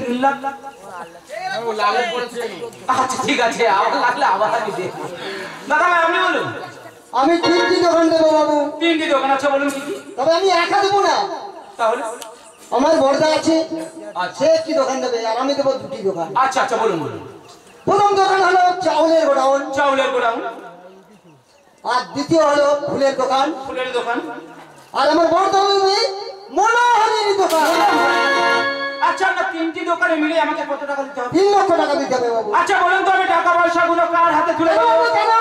3 লাখ। ও লালে পড়েছে। আচ্ছা ঠিক আছে, আবার লাগলে আবার আমি দেব। দাদা ভাই আপনি বলুন। আমি 3টি দোকান দেবো বাবু। 3টি দোকান আছে, বলুন কি কি? তবে আমি একা দেবো না, তাহলে আমার বড়দা আছে, আচ্ছা সে একটি দোকান দেবে, আর আমি দেবো 2টি দোকান। আচ্ছা আচ্ছা বলুন বলুন। প্রথম দোকান হলো চাউলের গোডাউন, চাউলের গোডাউন। আর দ্বিতীয় হলো ফুলের দোকান, ফুলের দোকান। আর আমার বড়দা দেবে মনোহরের দোকান। আচ্ছা না, 3টি দোকানে মিলে আমাকে কত টাকা দিতে হবে? 3 লক্ষ টাকা দিতে হবে বাবু। আচ্ছা বলুন তো, আমি টাকা পয়সা গুলো কার হাতে তুলে দেবো?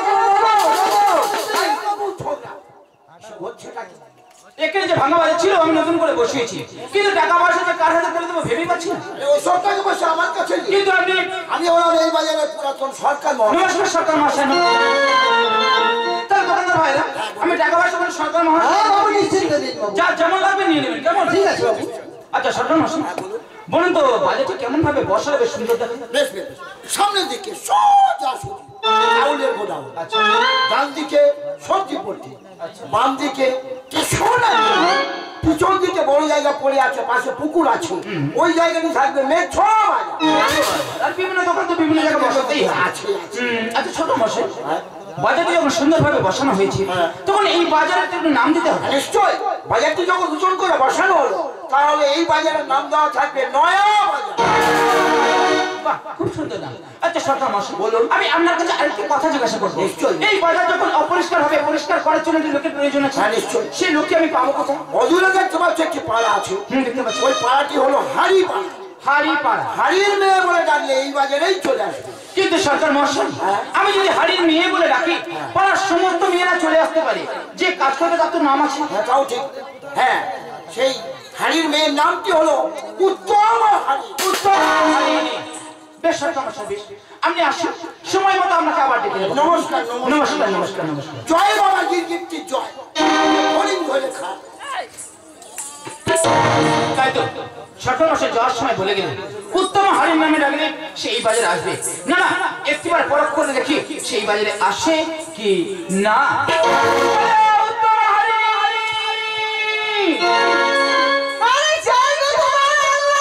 এখানে যে ভাঙা বাজার ছিল আমি নতুন করে বসিয়েছি, কিন্তু টাকা পয়সা যে কার হাতে তুলে দেবো ভেবেই পাচ্ছি না। ওই সব টাকা পয়সা আমার কাছে নেই। কিন্তু আমি হলাম এই বাজারের পুরাতন সরকার মহল। নমস্কার সরকার মহাশয়। তাহলে দোকানদার ভাইরা, আমি টাকা পয়সা করে সরকার হ্যাঁ মহাশয় বাবু, নিশ্চিন্তে দিন বাবু। যা যেমন লাগবে নিয়ে নেবেন, কেমন? ঠিক আছে বাবু। আচ্ছা সরকার মহাশয় বলুন তো, বাজারটা কেমন ভাবে বসালে বেশ সুন্দর দেখে? বেশ বেশ বেশ। সামনের দিকে সোজা সুজি চাউলের গোডাউন, আচ্ছা ডান দিকে সবজি পট্টি, বাম দিকে কি সোনা, পিছন দিকে বড় জায়গা পড়ে আছে, পাশে পুকুর আছে, ওই জায়গাটি থাকবে মেঘ 6 বাজার। আর বিভিন্ন দোকান তো বিভিন্ন জায়গায় বসাতেই হয়। আছে আছে। আচ্ছা ছোট মশাই, বাজারটি যখন সুন্দরভাবে বসানো হয়েছে তখন এই বাজারের তো একটু নাম দিতে হবে। নিশ্চয়, বাজারটি যখন নতুন করে বসানো হলো তাহলে এই বাজারের নাম দেওয়া থাকবে নয়া বাজার। বাহ, খুব সুন্দর নাম। আচ্ছা সরকার মশাই বলুন, আমি আপনার কাছে আরেকটি কথা জিজ্ঞাসা করবো। নিশ্চয়ই। এই বাজার যখন অপরিষ্কার হবে, পরিষ্কার করার জন্য যে লোকের প্রয়োজন আছে, হ্যাঁ, নিশ্চয়ই। সেই লোককে আমি পাবো কোথায়? অদূরে দেখতে পাচ্ছ একটি পাড়া আছে, দেখতে পাচ্ছি। ওই পাড়াটি হলো হাড়ি পাড়া। হাড়ি পাড়া। হাড়ির মেয়ে বলে ডাকলে এই বাজারেই চলে আসবে। কিন্তু সরকার মশাই, আমি যদি হাড়ির মেয়ে বলে ডাকি, পাড়ার সমস্ত মেয়েরা চলে আসতে পারে, যে কাজ করবে তার তো নাম আছে। হ্যাঁ তাও ঠিক। হ্যাঁ, সেই হাড়ির মেয়ের নামটি হলো উত্তম হাড়ি। বেশ সরকার মশাই, বেশ আপনি আসুন, সময় মতো আপনাকে আবার ডেকে নেব। নমস্কার নমস্কার নমস্কার নমস্কার। জয় বাবা গিরগিট্টি জয়, হরিণ ধরে খা। তাই তো সরকার মশাই যাওয়ার সময় বলে গেলেন, উত্তম হাড়ির নামে ডাকলে সেই বাজারে আসবে। না না, একটিবার পরখ করে দেখি সেই বাজারে আসে কি না। উত্তম হাড়ি! আরে যাই গো তোমার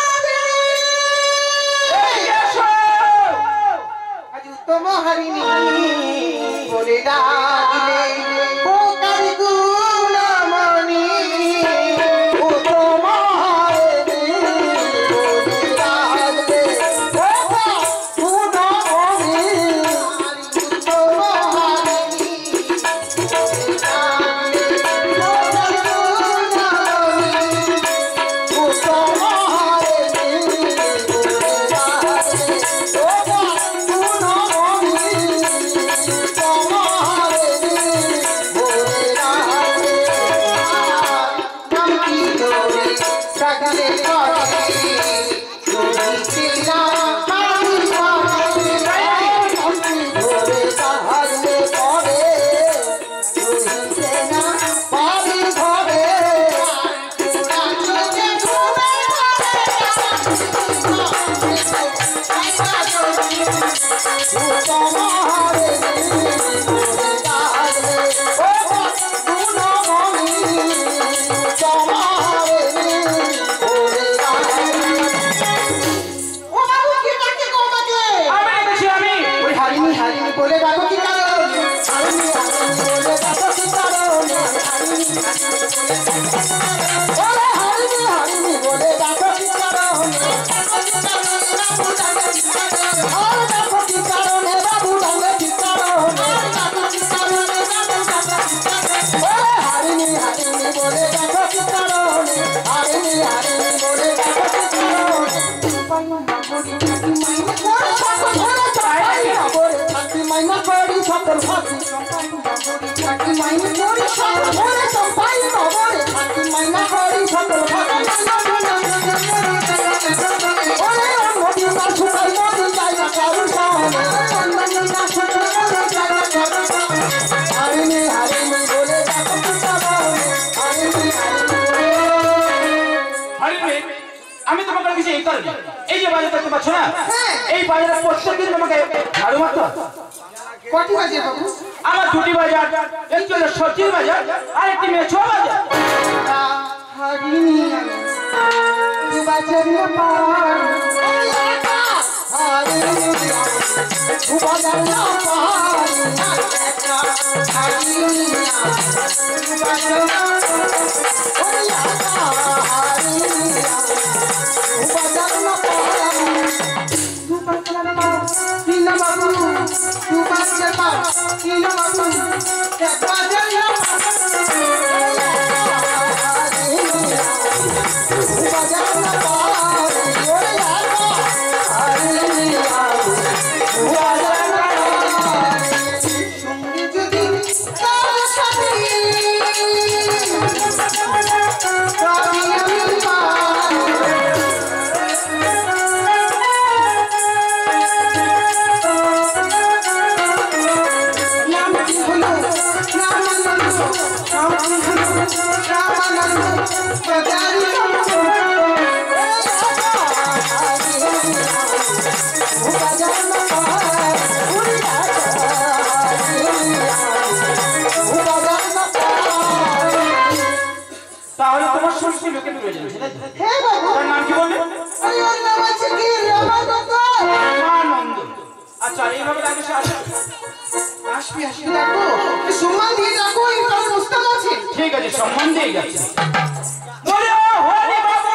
এই এসো! আজ উত্তম হারিণী বলে ডাকলে ও কারি গুণমণি, উত্তম হারিণী বলে ডাকলে ও কারি গুণমণি, উত্তম হারিণী বলে ডাকলে ও কারি গুণমণি, উত্তম হারিণী বলে ডাকলে ও আমি তোমাকে কিছু এই কারণে, এই যে বাজার দেখতে পাচ্ছ না, এই বাজারে প্রত্যেকদিন তোমাকে ঝাড়ু মারতে হবে। কটি বাজে বাবু? আমার 2টি বাজার, একটি হলো সবজির বাজার আর একটি মেছো বাজার। হারিনি দু বাজার না পার বাজার না পারি না একা হারিয়া বাজার না ওরে একা হারিয়া বাজার না পারি কিনা বাবু তু বাজার পা কিনা বাবু এক বাজার না বাজার না পারি ওরে একা হারিয়া বাজার না সঙ্গে যদি তার সাথে আমি তাহলে তোমার শ্বশুর লোকে দূরে যাবে হ্যাঁ বাবু তার নাম কি বললে আরে ওর নাম আছে কি রামানন্দ আনন্দ আচ্ছা এইভাবে আগে সে আসে আসবি আসবি দেখো সম্মান দিয়ে রাখো এই কারণ মুস্তাক আছে ঠিক আছে সম্মান দিয়ে যাচ্ছে বলো হরি বাবু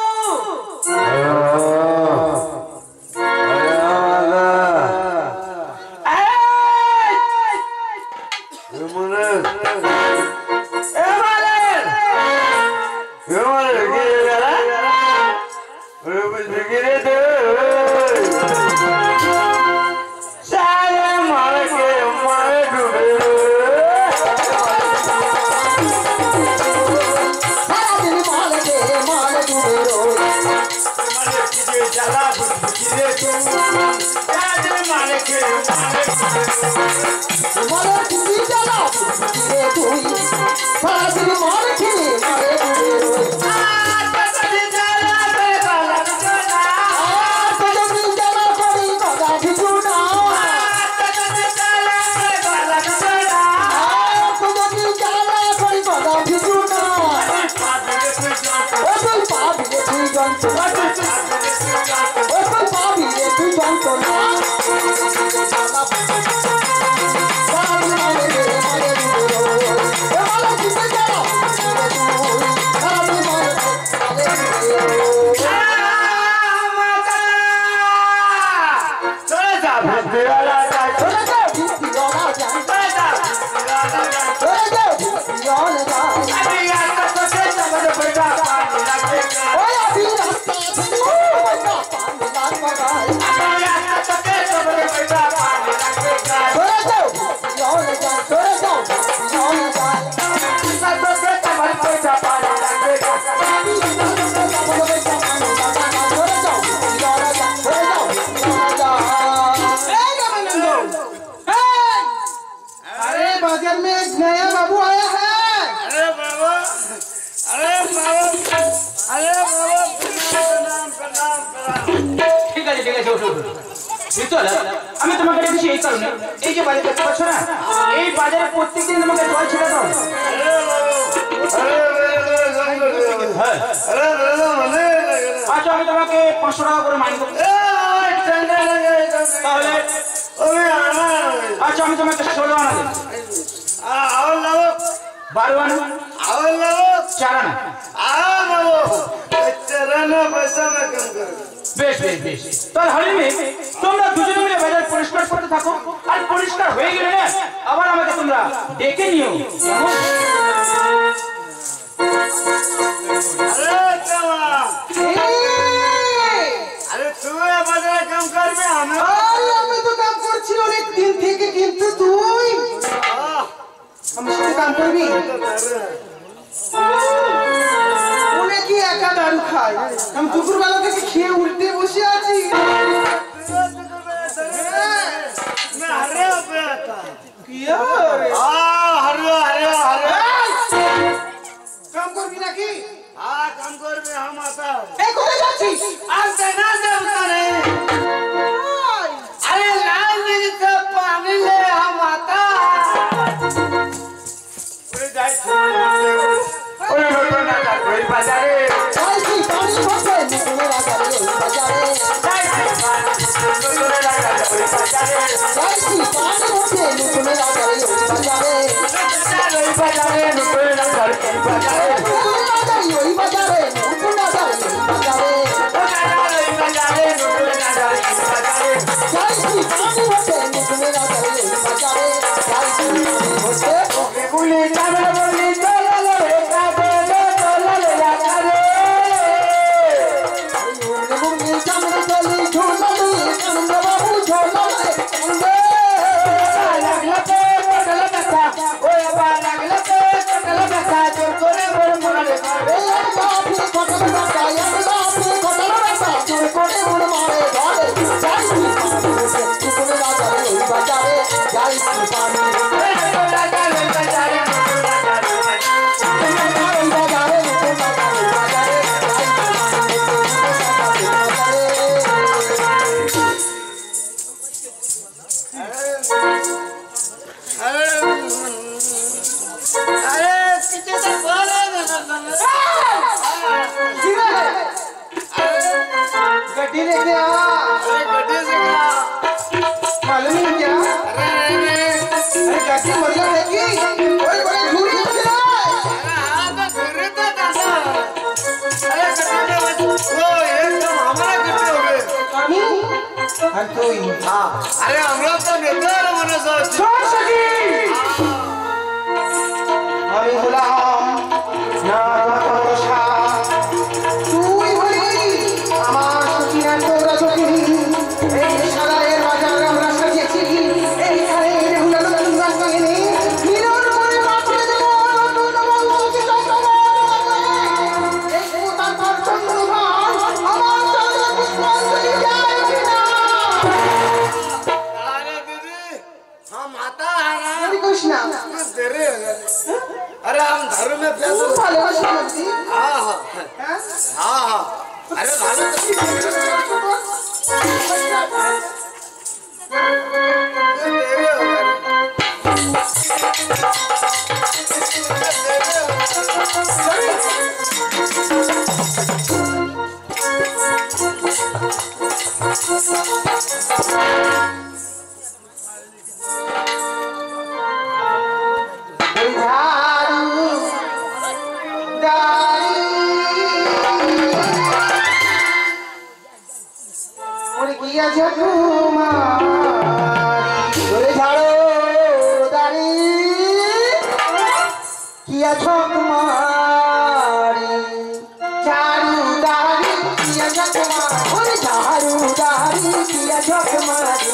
बाजार में एक नया बाबू आया है अरे बाबा ঠিক আছে ওঠো ভিতরে আমি তোমাকে ডেকেছি এই কারণে এই যে বাজারে দেখতে পাচ্ছ না এই বাজারে প্রত্যেকদিন তোমাকে জল ছেড়ে দাও আচ্ছা আমি তোমাকে 500 টাকা করে মাইনে দেবো তাহলে আচ্ছা আমি তোমাকে 16 আনা দেবো 12 আনা 4 আনা বেশ তাহলে হালিমে তোমরা দুজনে মিলে বাজার পরিষ্কার করতে থাকো আর পরিষ্কার হয়ে গেলে না আবার আমাকে তোমরা ডেকে নিও अरे तू बाजार काम कर भी हमें আমি তো কাম করছি অনেক দিন থেকে কিন্তু তুই আমার সাথে কাম করবি উনি কি একা দারু খায় আমি দুপুরবেলা থেকে খেয়ে উল্টে বসে আছি मैं हरे पे आता কি আরে हरे কাম করবি নাকি हाँ काम कर भी हम आता এই কোথায় যাচ্ছিস आज देना से उतारे अरे लाल मिल का पानी ले हम आता कोई जाए ओए लोटो ना कर कोई बाजारे যাইছি পানি ভরতে নিকলে বাজারে বাজারে जाए लोटो ना कर कोई बाजारे বাজারে নতুন রাজার বাজারে ওই বাজারে নতুন রাজার বাজারে বাজারে নতুন রাজার বাজারে যাইছি পানি হতে নতুন রাজার বাজারে যাইছি হতে বলি কাবে বলি চললে কাবে চললে রাজারে মুরগি চামড়া চলি ঝোলালে কান্দা বাবু ঝোলালে কান্দে লাগলে তো কটল ব্যথা ওই বা লাগলে তো কটল ব্যথা জোর করে বল মারে এ বাপি কটল বাটা এ বাপি কটল বাটা জোর করে মুড় মারে ধরে যাইছি পানি হতে নতুন রাজার বাজারে যাইছি পানি রাজারে বাজারে নতুন রাজার বাজারে गड्डी लेके आ मालूम है क्या अरे गड्डी मतलब है कि कोई बड़े झूठी আমি আর তুই अरे हम लोग तो नेता मने सोच छोड़ सकी আমি হলাম না ভরসা তুই হলি আমার সখিনা তোরা সখী এই সারায়ের বাজার আমরা সাজিয়েছি এই ঘরে হুলালো তুঙ্গা কাহিনী মিলন করে মাপড়ে দেব নতুন বন্ধুকে সঙ্গে এই কোতার পর চন্দ্রভান আমার চন্দ্র পুষ্পাঞ্জলি যায় কিনা अरे दीदी हम आता है ना আমি কইস না कुछ देरी हो गई अरे हम घर में তুই पैसे ভালোবাসি বলছি हाँ हाँ হ্যাঁ हाँ हाँ अरे भालो देरी हो गई ওই ঝাড়ু দাড়ি ওরে কি আছে তোমারি ওরে ঝাড়ু দাড়ি কি আছে তোমারি ঝাড়ু দাড়ি কি আছে তোমার ওরে ঝাড়ু দাড়ি কি আছে তোমারি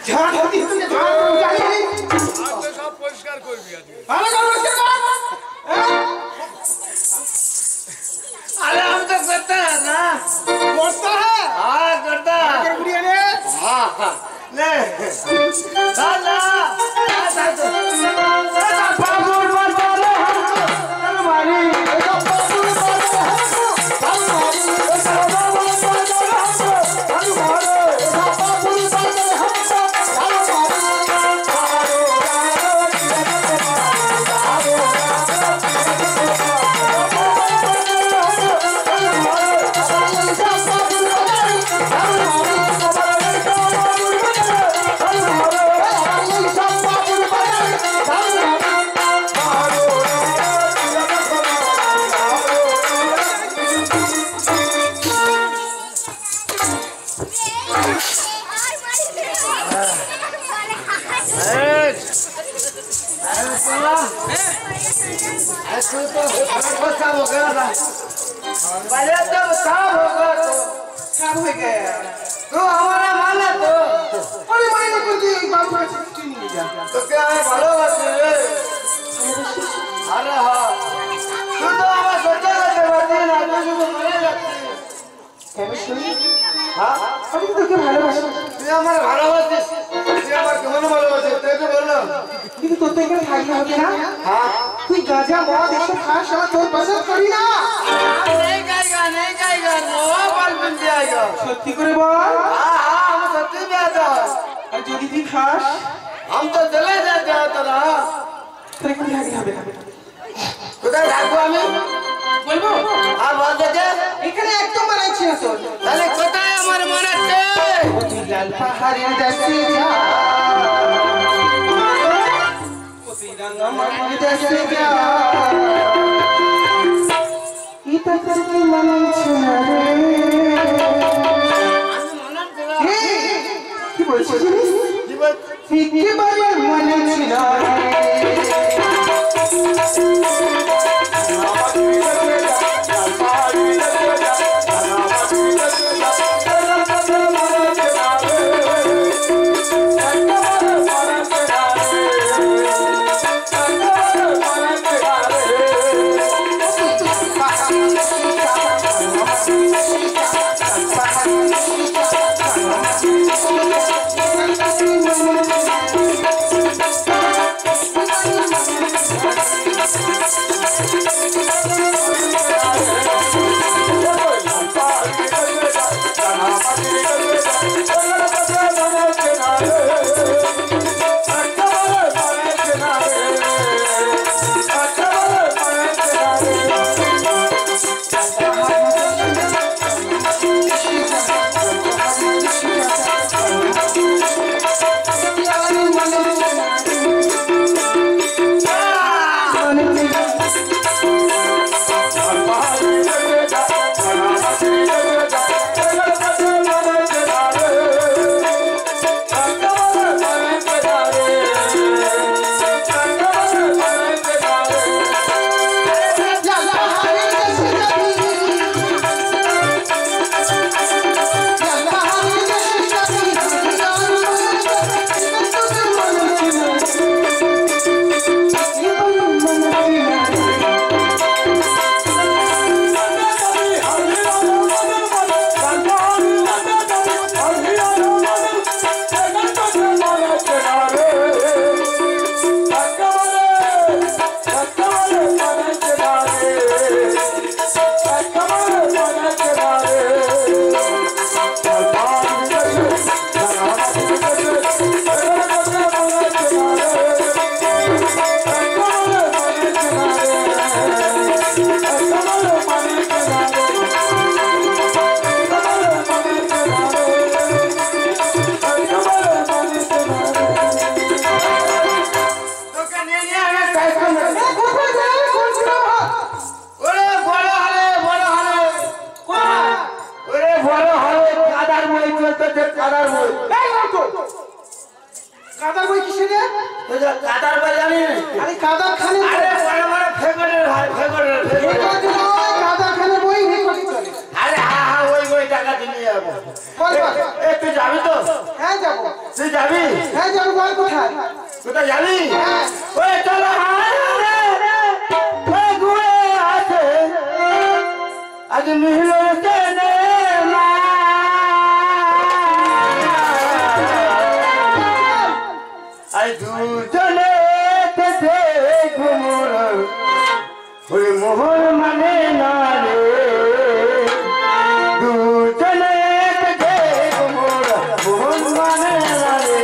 ঝাড় দিস তুই ঝাড় জানি আজকে সব পরিষ্কার করবি আজকে। ভালো করে বসে কর अरे हम तो करते हैं ना। করতে হ্যাঁ हाँ करते हैं। আগে গুড়িয়ে নে हाँ हाँ ले दादा सब हो गया था पहले तो सब होगा तो सब हो गया तू हमारा माना तो अरे माने ना कर दी बाबू की नहीं जा तो क्या है भालो बात है अरे हाँ तू तो हमें सोचा था बातें ना तो जो मरे लगती কেমিস্ট্রি हाँ আমি তোকে ভালোবাসি তুই আমার ভালোবাসিস তুই আমার কেমন ভালোবাসিস তুই তো বললো কিন্তু তোর তো এখানে থাকতে হবে না हाँ তুই গাঁজা মদ এসব খাস আমার তোর পছন্দ করি না नहीं खाएगा नवा बाल बन जाएगा সত্যি করে বল हाँ हाँ हम सच्ची में आता আর যদি তুই খাস हम तो चले जाते हैं तेरा তোর এখানে থাকতে হবে না কোথায় থাকবো আমি বলবো আর বল দে এখানে একদম বানাইছি না তোর তাহলে কোথায় আমার মনে তুই লাল পাহাড়ের দেশে যা তুই রাঙামাটির দেশে যা এটা তোকে মানাইছে না রে কি বলছিস একেবারে মানাইছে না কাদার বই কিসে রে? কাদার বই জানি আরে কাদার খানে আরে বড় বড় ফেভারিট ভাই ফেভারিট কাদার খানে বই নেই করি চলে। আরে হ্যাঁ হ্যাঁ ওই বইটা জায়গাতে নিয়ে যাবো। বল বল। তুই যাবি তো? হ্যাঁ যাবো। তুই যাবি? হ্যাঁ যাবো, বল কোথায়? কোথায় যাবি? হ্যাঁ। ওই চলো ঘুরে আছে আজ মিলতে আজ দুজনে ঘুমোর ওই মোহর মানে না রে দুজনে ঘুমোর মোহর মানে না রে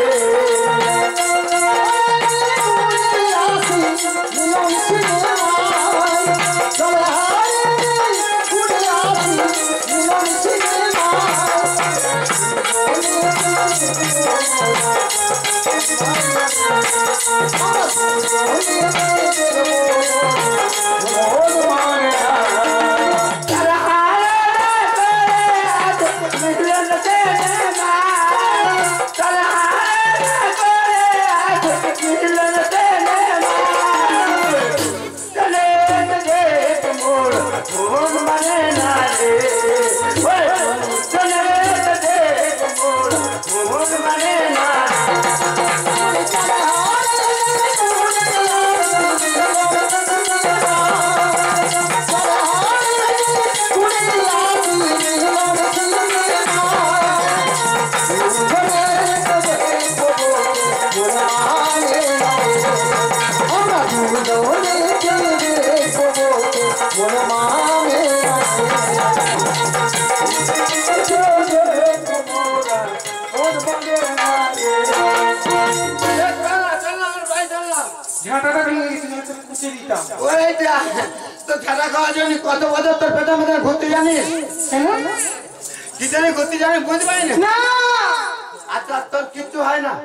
ঝাঁটাটা ভেঙে গেছে, কুচে দিতাম। ওই যা তো ঝাঁটা খাওয়ার জন্য কত বছর তোর পেটে মেটে ঘুরতে জানিস কি জানি ঘুরতে জানিস বুঝতে পারি না আচ্ছা তোর কিচ্ছু হয় না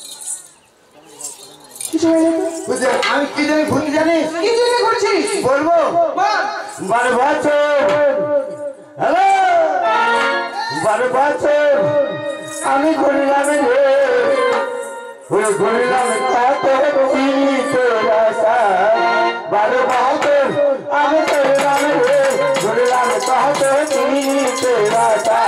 বুঝলি আমি কি জানি ঘুরতে জানিস কি জন্য করছিস? বলবো বল। 12 বছর হ্যালো 12 বছর আমি ঘুরলাম রে ঘুরলাম কত তোরা 12 বছর আমি ঘুরলাম রে ঘুরলাম কত তোরা